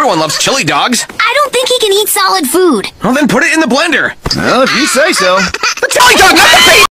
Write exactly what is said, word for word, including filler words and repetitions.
everyone loves chili dogs. I don't think he can eat solid food. Well, then put it in the blender. Well, if you say so. The chili dog, not the baby!